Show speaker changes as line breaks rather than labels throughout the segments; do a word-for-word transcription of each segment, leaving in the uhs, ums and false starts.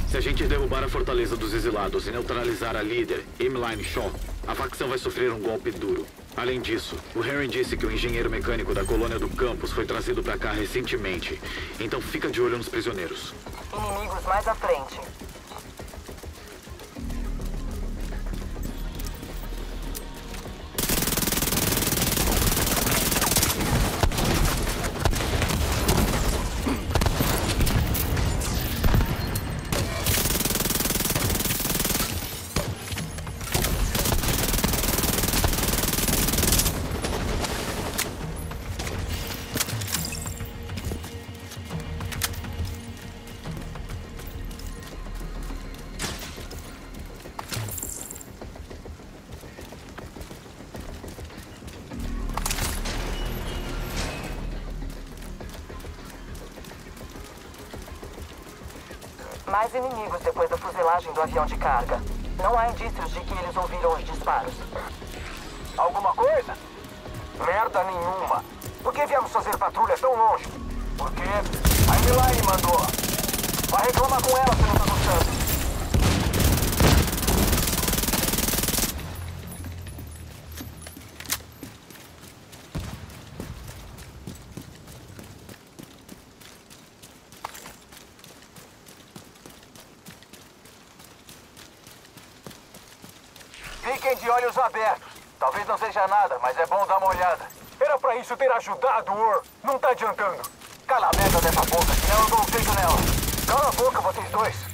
Se a gente derrubar a fortaleza dos exilados e neutralizar a líder, Emmeline Shaw, a facção vai sofrer um golpe duro. Além disso, o Henry disse que o engenheiro mecânico da colônia do campus foi trazido pra cá recentemente. Então fica de olho nos prisioneiros.
Inimigos mais à frente. Mais inimigos depois da fuzilagem do avião de carga. Não há indícios de que eles ouviram os disparos.
Alguma coisa? Merda nenhuma. Por que viemos fazer patrulha tão longe? Porque a Emmeline mandou. Vai reclamar com ela se não tá gostando. Fiquem de olhos abertos. Talvez não seja nada, mas é bom dar uma olhada. Era pra isso ter ajudado, Ur. Não tá adiantando. Cala a merda dessa boca, senão eu dou um jeito nela. Cala a boca, vocês dois.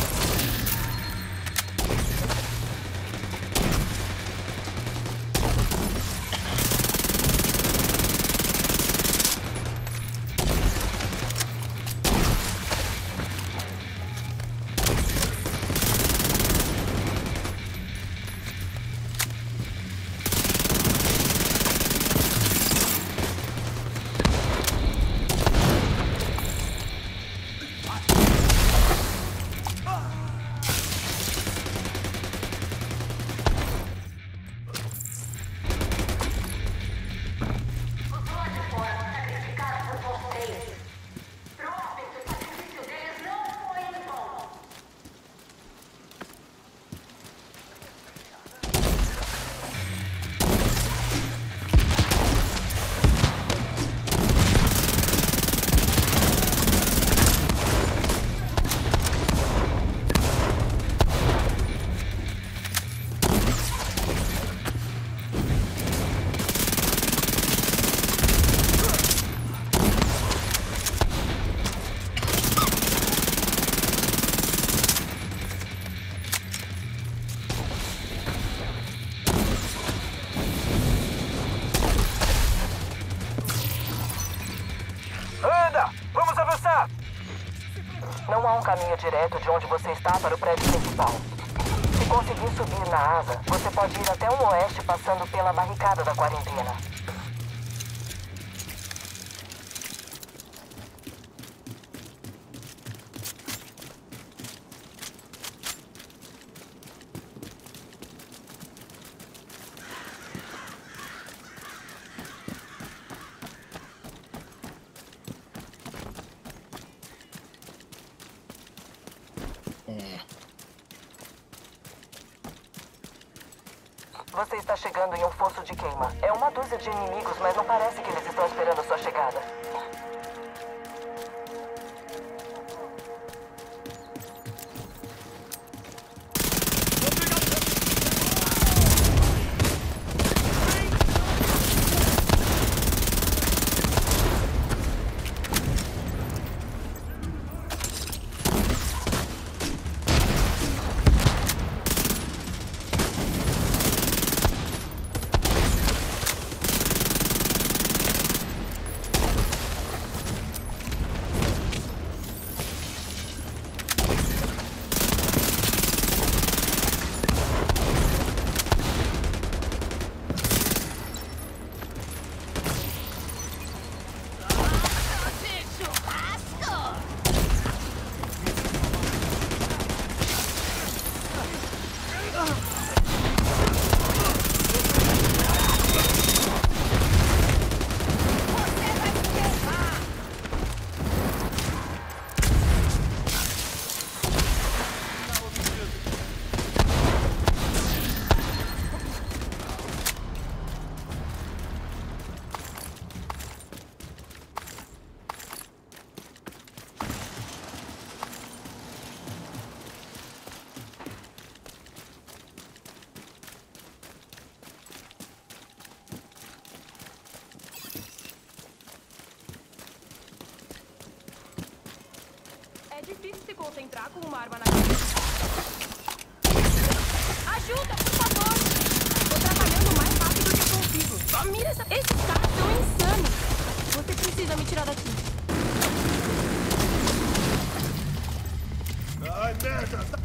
Não há um caminho direto de onde você está para o prédio principal. Se conseguir subir na asa, você pode ir até o oeste passando pela barricada da quarentena. Você está chegando em um fosso de queima. É uma dúzia de inimigos, mas não parece que eles estão esperando a sua chegada.
difícil se concentrar com uma arma na cabeça. Ajuda, por favor! Tô trabalhando o mais rápido que eu consigo. Só mira essa... Esses caras são insanos! Você precisa me tirar daqui.
Ai, merda!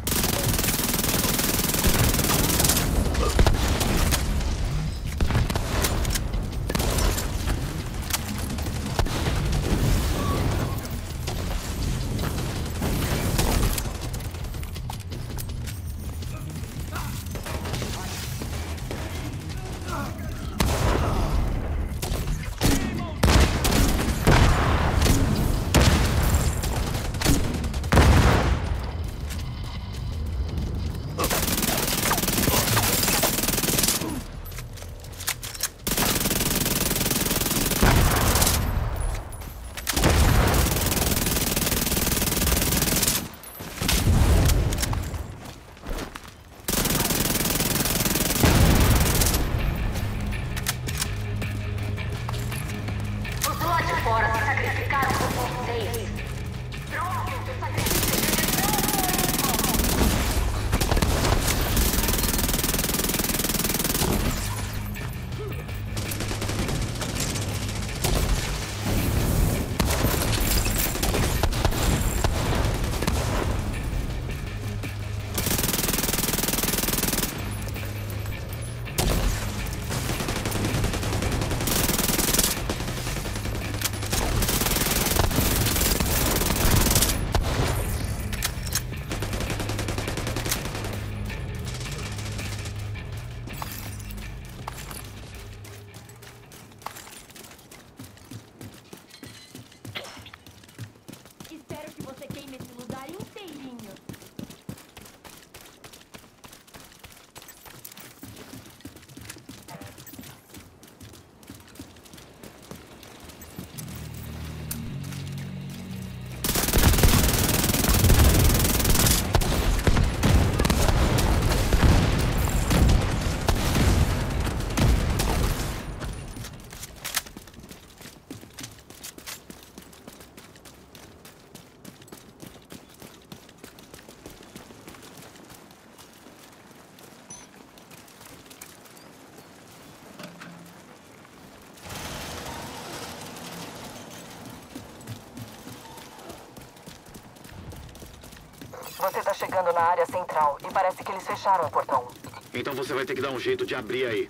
Você tá chegando na área central e parece que eles fecharam o portão.
Então você vai ter que dar um jeito de abrir aí.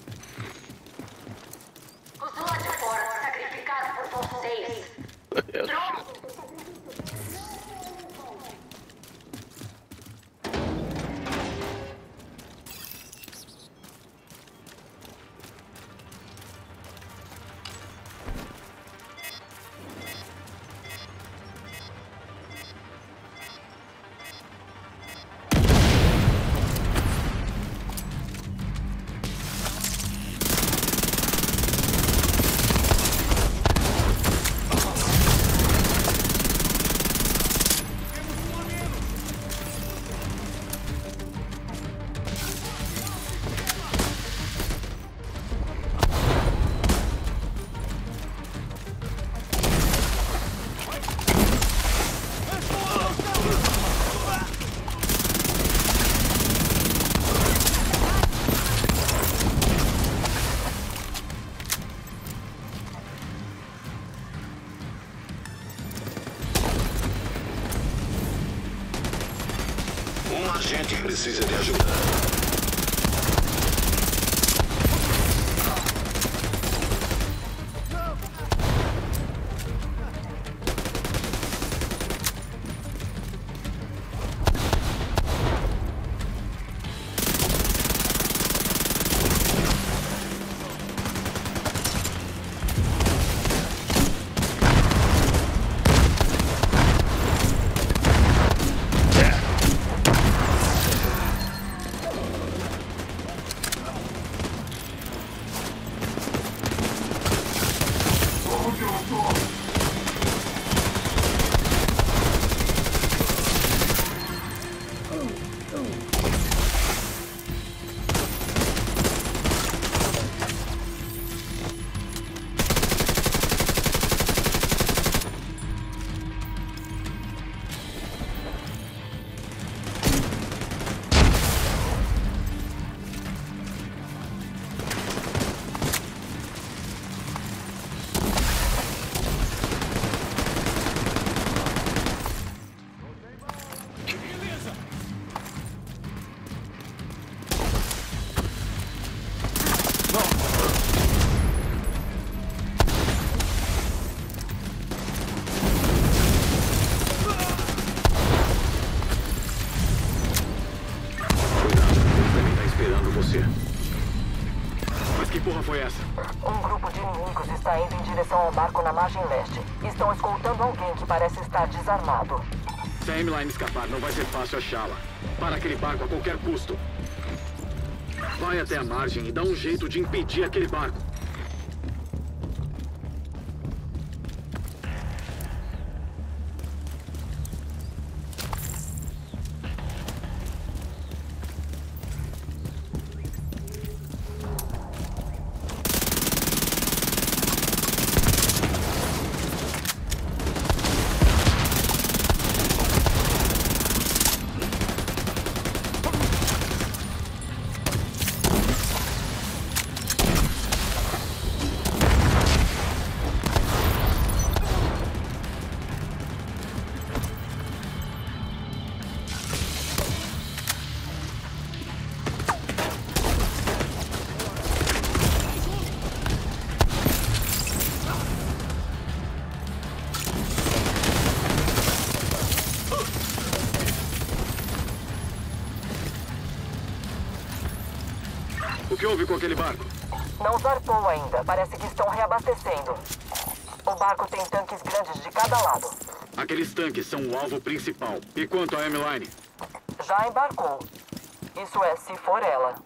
Os lá de fora, sacrificados por vocês.
A gente precisa de ajuda.
foi essa?
Um grupo de inimigos está indo em direção ao barco na margem leste. Estão escoltando alguém que parece estar desarmado.
Se a M-Line escapar, não vai ser fácil achá-la. Para aquele barco a qualquer custo. Vai até a margem e dá um jeito de impedir aquele barco. O que houve com aquele barco?
Não zarpou ainda. Parece que estão reabastecendo. O barco tem tanques grandes de cada lado.
Aqueles tanques são o alvo principal. E quanto à M-Line?
Já embarcou. Isso é, se for ela.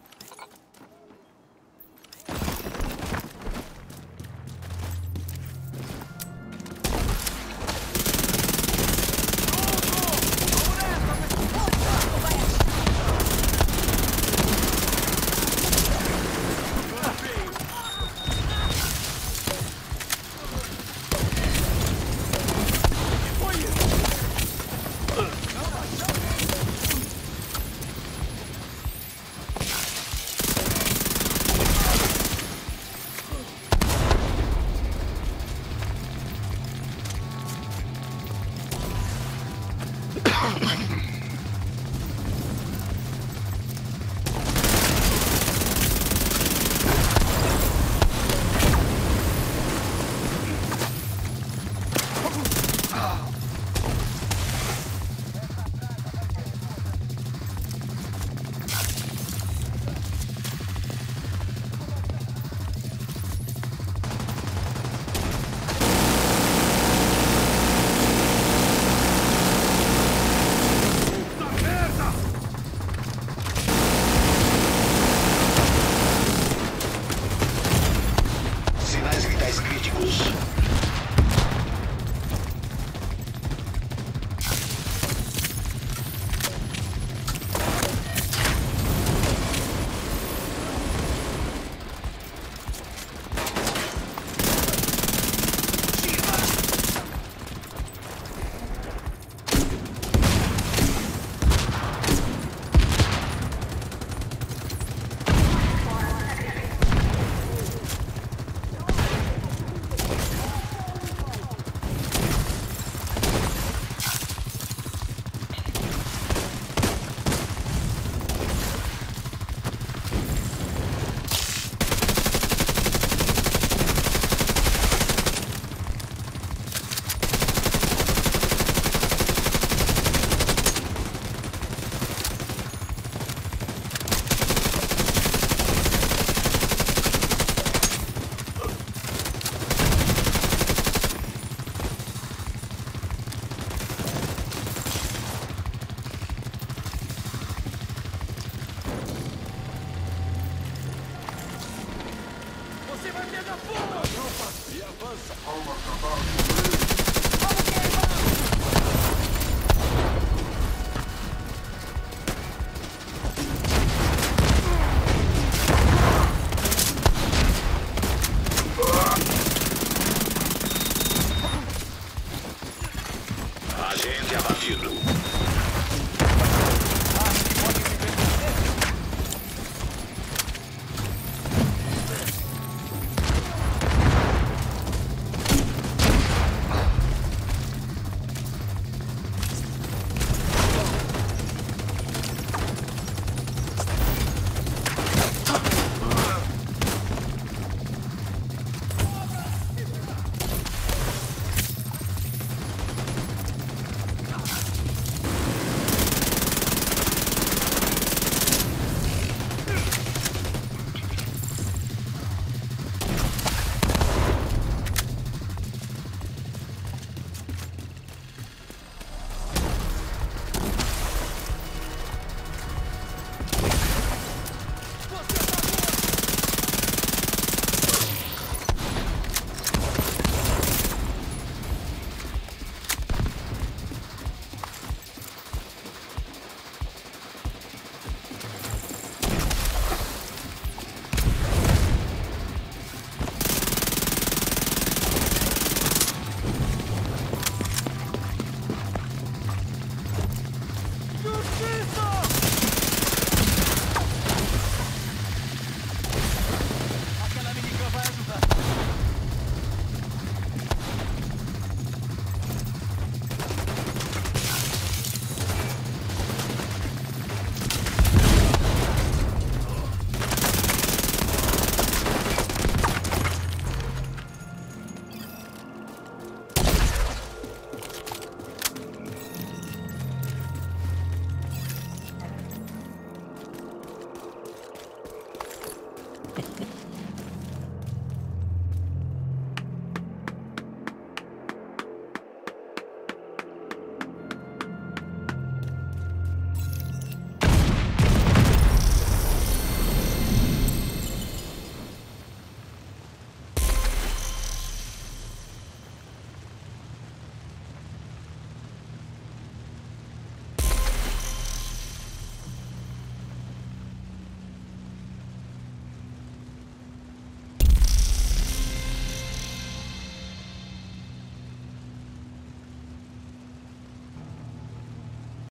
Agente abatido.